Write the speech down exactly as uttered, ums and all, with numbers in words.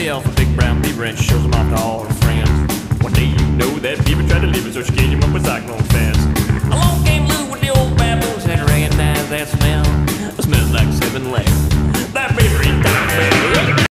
herself a big brown beaver and she shows him off to all her friends. One day you know that beaver tried to leave her, so she caged him up with cyclone fence. Along came Lou with the old baboons and recognized that smell. It smells like seven legs. That beaver, he died.